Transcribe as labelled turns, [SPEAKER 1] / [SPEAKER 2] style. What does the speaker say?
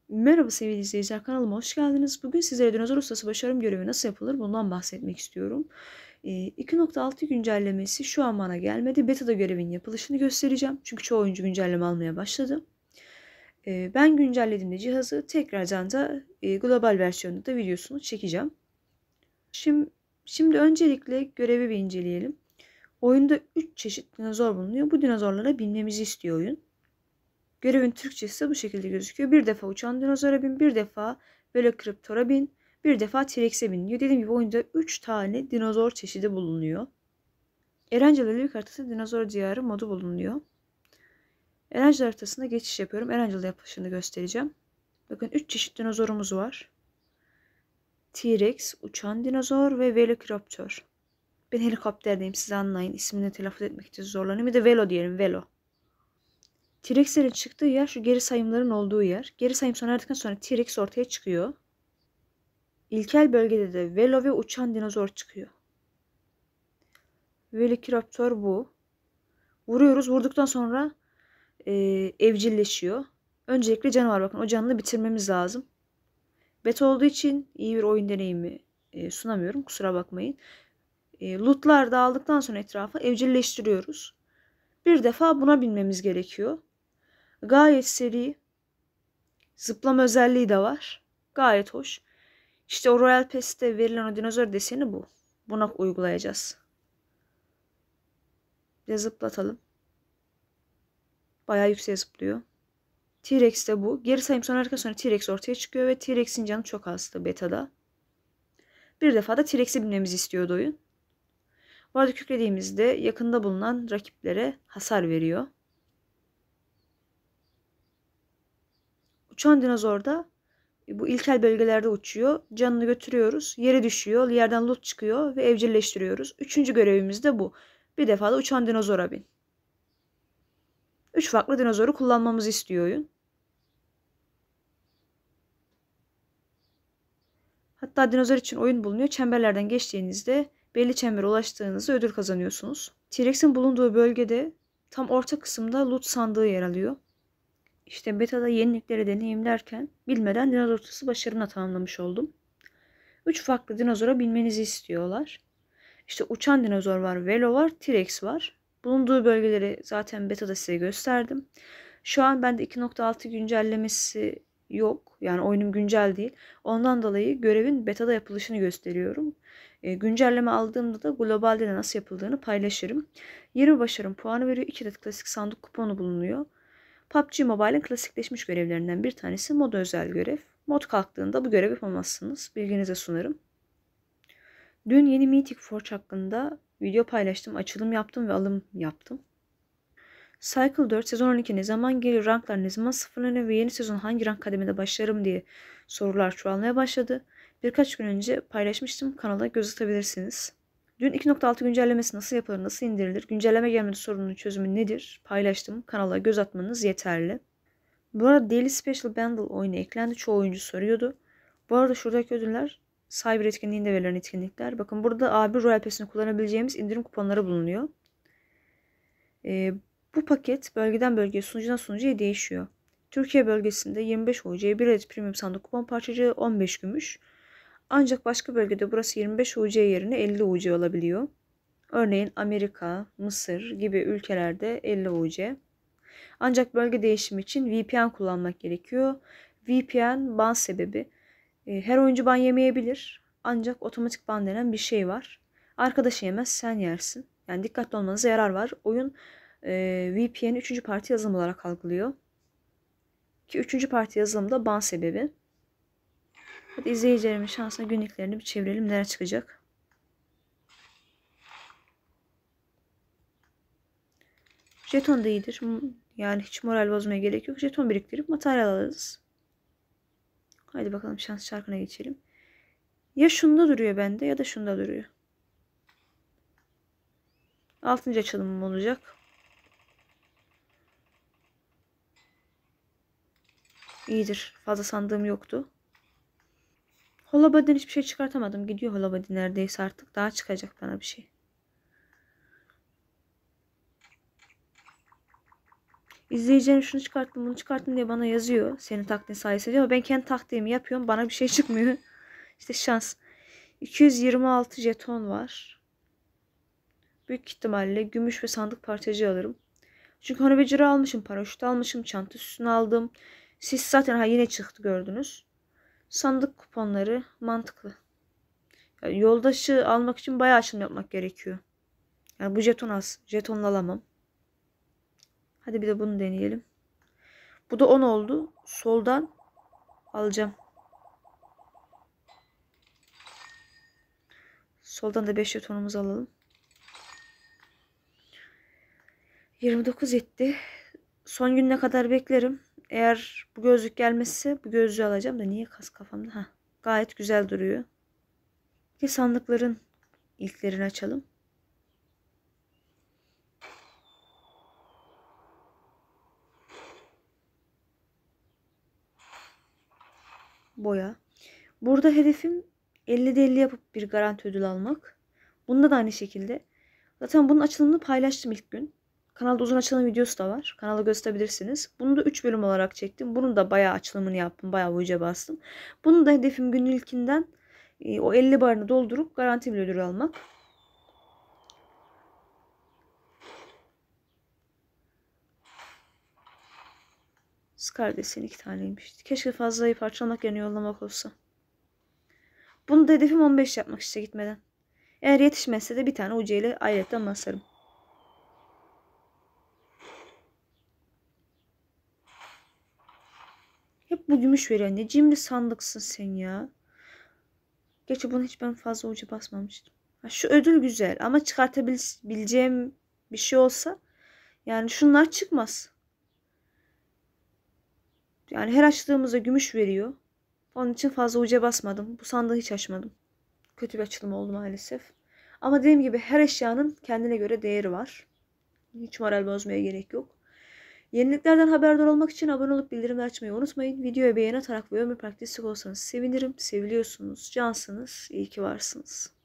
[SPEAKER 1] Merhaba sevgili izleyiciler, kanalıma hoş geldiniz. Bugün sizlere dinozor ustası başarım görevi nasıl yapılır bundan bahsetmek istiyorum. 2.6 güncellemesi şu an bana gelmedi. Beta'da görevin yapılışını göstereceğim. Çünkü çoğu oyuncu güncelleme almaya başladı. Ben güncellediğimde cihazı tekrardan da global versiyonunda da videosunu çekeceğim. Şimdi öncelikle görevi bir inceleyelim. Oyunda 3 çeşit dinozor bulunuyor. Bu dinozorlara binmemizi istiyor oyun. Görevin Türkçesi de bu şekilde gözüküyor. Bir defa uçan dinozora bin, bir defa Velociraptor'a bin, bir defa T-Rex'e bin diyor. Dediğim gibi oyunda 3 tane dinozor çeşidi bulunuyor. Erencil Ölü haritası dinozor diyarı modu bulunuyor. Erencil haritasına geçiş yapıyorum. Erencil yapışını göstereceğim. Bakın 3 çeşit dinozorumuz var. T-Rex, uçan dinozor ve Velociraptor. Ben helikopterdeyim, siz anlayın. İsmini telaffuz etmekte zorlanıyorum. Bir de Velo diyelim, Velo. T-Rex'lerin çıktığı yer şu geri sayımların olduğu yer. Geri sayım sona erdikten sonra T-Rex ortaya çıkıyor. İlkel bölgede de Velo ve uçan dinozor çıkıyor. Velociraptor bu. Vuruyoruz. Vurduktan sonra evcilleşiyor. Öncelikle canavar, bakın o canını bitirmemiz lazım. Beta olduğu için iyi bir oyun deneyimi sunamıyorum. Kusura bakmayın. Lootlar dağıldıktan sonra etrafa evcilleştiriyoruz. Bir defa buna binmemiz gerekiyor. Gayet seri. Zıplama özelliği de var. Gayet hoş. İşte o Royal Pass'te verilen o dinozor deseni bu. Buna uygulayacağız. Bir de zıplatalım. Bayağı yükseğe zıplıyor. T-Rex de bu. Geri sayım sona erdikten sonra T-Rex ortaya çıkıyor ve T-Rex'in canı çok azdı beta'da. Bir defa da T-Rex'e binmemizi istiyordu oyun. Bu arada kükrediğimizde yakında bulunan rakiplere hasar veriyor. Uçan dinozor da bu ilkel bölgelerde uçuyor. Canını götürüyoruz. Yere düşüyor. Yerden loot çıkıyor ve evcilleştiriyoruz. Üçüncü görevimiz de bu. Bir defa da uçan dinozora bin. 3 farklı dinozoru kullanmamızı istiyor oyun. Hatta dinozor için oyun bulunuyor. Çemberlerden geçtiğinizde belli çembere ulaştığınızda ödül kazanıyorsunuz. T-Rex'in bulunduğu bölgede tam orta kısımda loot sandığı yer alıyor. İşte beta'da yenilikleri deneyimlerken bilmeden dinozor ustası başarımla tamamlamış oldum. 3 farklı dinozora binmenizi istiyorlar. İşte uçan dinozor var, Velo var, T-Rex var. Bulunduğu bölgeleri zaten beta'da size gösterdim. Şu an bende 2.6 güncellemesi yok. Yani oyunum güncel değil. Ondan dolayı görevin beta'da yapılışını gösteriyorum. Güncelleme aldığımda da globalde de nasıl yapıldığını paylaşırım. 20 başarım puanı veriyor. 2 de klasik sandık kuponu bulunuyor. PUBG Mobile'in klasikleşmiş görevlerinden bir tanesi mod özel görev. Mod kalktığında bu görevi yapamazsınız. Bilginize sunarım. Dün yeni Mythic Forge hakkında video paylaştım. Açılım yaptım ve alım yaptım. Cycle 4 sezon 12 ne zaman gelir, ranklar ne zaman sıfırlanıyor ve yeni sezon hangi rank kademede başlarım diye sorular çoğalmaya başladı. Birkaç gün önce paylaşmıştım. Kanala göz atabilirsiniz. Dün 2.6 güncellemesi nasıl yapılır, nasıl indirilir, güncelleme gelmedi sorunun çözümü nedir paylaştım. Kanala göz atmanız yeterli. Bu arada Daily Special Bundle oyunu eklendi. Çoğu oyuncu soruyordu. Bu arada şuradaki ödüller Cyber etkinliğinde verilen etkinlikler. Bakın burada A1 Royal Pass'ini kullanabileceğimiz indirim kuponları bulunuyor. Bu paket bölgeden bölgeye, sunucudan sunucuya değişiyor. Türkiye bölgesinde 25 UC'ye 1 adet premium sandık kupon parçacığı 15 gümüş. Ancak başka bölgede burası 25 UC yerine 50 UC olabiliyor. Örneğin Amerika, Mısır gibi ülkelerde 50 UC. Ancak bölge değişimi için VPN kullanmak gerekiyor. VPN ban sebebi. Her oyuncu ban yemeyebilir. Ancak otomatik ban denen bir şey var. Arkadaşı yemez, sen yersin. Yani dikkatli olmanıza yarar var. Oyun VPN'i 3. parti yazılım olarak algılıyor. Ki 3. parti yazılım da ban sebebi. Hadi izleyicilerimin şansına günlüklerini bir çevirelim. Neler çıkacak? Jeton da iyidir. Yani hiç moral bozmaya gerek yok. Jeton biriktirip materyal alırız. Haydi bakalım şans çarkına geçelim. Ya şunda duruyor bende ya da şunda duruyor. 6. açılımım olacak. İyidir. Fazla sandığım yoktu. Holabad'den hiçbir şey çıkartamadım. Gidiyor Holabad neredeyse artık. Daha çıkacak bana bir şey. İzleyeceğim şunu çıkarttım bunu çıkarttım diye bana yazıyor. Senin taktiğin sayesinde diyor ama ben kendi taktiğimi yapıyorum. Bana bir şey çıkmıyor. İşte şans. 226 jeton var. Büyük ihtimalle gümüş ve sandık parçacığı alırım. Çünkü hani beceri almışım. Paraşüt almışım. Çanta süsünü aldım. Siz zaten yine çıktı gördünüz. Sandık kuponları mantıklı. Yani yoldaşı almak için bayağı açılım yapmak gerekiyor. Yani bu jeton az. Jetonla alamam. Hadi bir de bunu deneyelim. Bu da 10 oldu. Soldan alacağım. Soldan da 5 jetonumuzu alalım. 29 etti. Son gününe kadar beklerim. Eğer bu gözlük gelmezse bu gözlüğü alacağım da niye kas kafamda? Ha, gayet güzel duruyor. Bir sandıkların ilklerini açalım. Boya. Burada hedefim 50'de 50 yapıp bir garanti ödül almak. Bunda da aynı şekilde. Zaten bunun açılımını paylaştım ilk gün. Kanalda uzun açılım videosu da var. Kanala gösterebilirsiniz. Bunu da 3 bölüm olarak çektim. Bunun da bayağı açılımını yaptım. Bayağı uca bastım. Bunun da hedefim günün ilkinden o 50 barını doldurup garanti bir ödül almak. Scar deseni 2 taneymiş. Keşke fazlayı parçalamak yerine yollamak olsa. Bunu da hedefim 15 yapmak işte gitmeden. Eğer yetişmezse de bir tane ucu ile ayrıca basarım. Hep bu gümüş veriyor. Ne cimri sandıksın sen ya. Gerçi bunu hiç ben fazla ucu basmamıştım. Ha, şu ödül güzel ama çıkartabileceğim bir şey olsa yani şunlar çıkmaz. Yani her açtığımızda gümüş veriyor. Onun için fazla uca basmadım. Bu sandığı hiç açmadım. Kötü bir açılım oldu maalesef. Ama dediğim gibi her eşyanın kendine göre değeri var. Hiç moral bozmaya gerek yok. Yeniliklerden haberdar olmak için abone olup bildirimleri açmayı unutmayın. Videoya beğeni atarak ve yorum yaparak destek olsanız sevinirim. Seviliyorsunuz, cansınız. İyi ki varsınız.